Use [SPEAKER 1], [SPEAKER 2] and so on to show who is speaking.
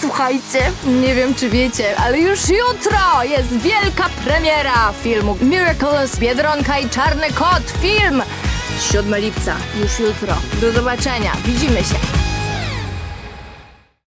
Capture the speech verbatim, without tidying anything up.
[SPEAKER 1] Słuchajcie, nie wiem czy wiecie, ale już jutro jest wielka premiera filmu Miraculous, Biedronka i Czarny Kot. Film siódmego lipca, już jutro. Do zobaczenia, widzimy się.